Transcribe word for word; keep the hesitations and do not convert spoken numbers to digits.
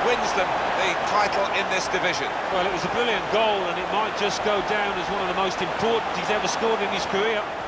wins them the title in this division. Well, it was a brilliant goal, and it might just go down as one of the most important he's ever scored in his career.